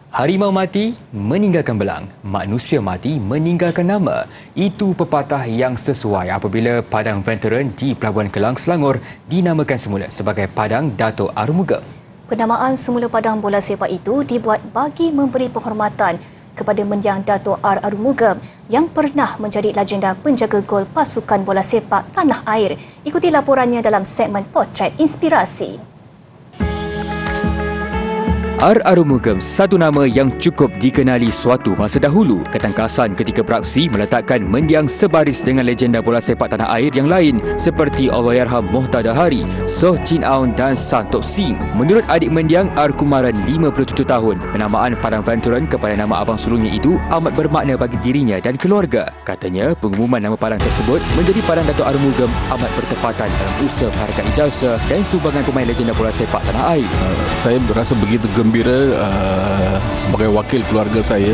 Harimau mati meninggalkan belang, manusia mati meninggalkan nama. Itu pepatah yang sesuai apabila Padang Veteran di Pelabuhan Kelang, Selangor dinamakan semula sebagai Padang Dato' Arumugam. Penamaan semula Padang Bola Sepak itu dibuat bagi memberi penghormatan kepada mendiang Dato' Arumugam yang pernah menjadi legenda penjaga gol pasukan bola sepak tanah air. Ikuti laporannya dalam segmen Potret Inspirasi. Arumugam, satu nama yang cukup dikenali suatu masa dahulu. Ketangkasan ketika beraksi meletakkan mendiang sebaris dengan legenda bola sepak tanah air yang lain seperti Allahyarham Mohtada Hari, Soh Chin Aun dan Santok Singh. Menurut adik mendiang Kumaran 57 tahun, penamaan Padang Veteran kepada nama abang sulungnya itu amat bermakna bagi dirinya dan keluarga. Katanya, pengumuman nama Padang tersebut menjadi Padang Dato' Arumugam amat bertepatan dalam usaha penghargaan ijazah dan sumbangan pemain legenda bola sepak tanah air. Saya berasa begitu gembira sebagai wakil keluarga saya,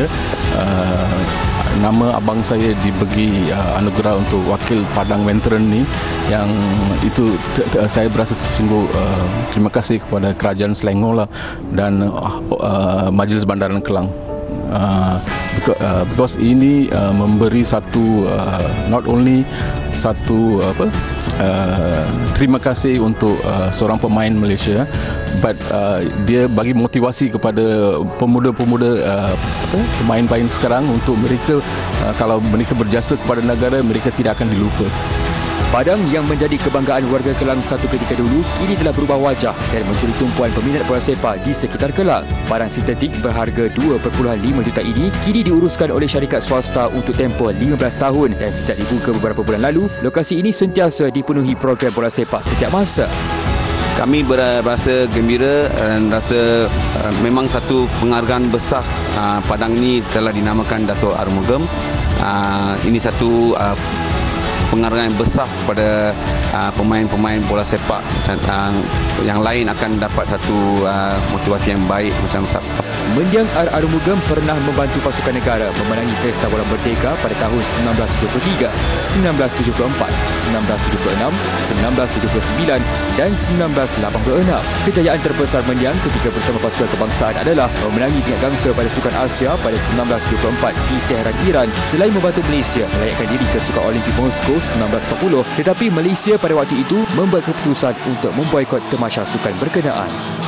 nama abang saya diberi anugerah untuk wakil Padang Veteran ni, yang itu saya berasa sungguh terima kasih kepada Kerajaan Selangor lah dan Majlis Bandaran Kelang. Because ini memberi satu not only satu terima kasih untuk seorang pemain Malaysia, but dia bagi motivasi kepada pemuda-pemuda pemain-pemain sekarang untuk mereka kalau mereka berjasa kepada negara, mereka tidak akan dilupa. Padang yang menjadi kebanggaan warga Kelang satu ketika dulu kini telah berubah wajah dan mencuri tumpuan peminat bola sepak di sekitar Kelang. Padang sintetik berharga 2.5 juta ini kini diuruskan oleh syarikat swasta untuk tempoh 15 tahun dan sejak dibuka beberapa bulan lalu, lokasi ini sentiasa dipenuhi program bola sepak setiap masa. Kami berasa gembira dan rasa memang satu penghargaan besar. Padang ini telah dinamakan Dato' Arumugam. Ini satu penghargaan yang besar kepada pemain-pemain bola sepak yang lain akan dapat satu motivasi yang baik macam mendiang Arumugam pernah membantu pasukan negara memenangi Pesta Bola Merdeka pada tahun 1973, 1974, 1976, 1979 dan 1986. Kejayaan terbesar mendiang ketika bersama pasukan kebangsaan adalah memenangi tingkat gangsa pada Sukan Asia pada 1974 di Tehran, Iran, selain membantu Malaysia melayakkan diri ke Sukan Olimpik Moskow 1940, tetapi Malaysia pada waktu itu membuat keputusan untuk memboikot tamasya sukan berkenaan.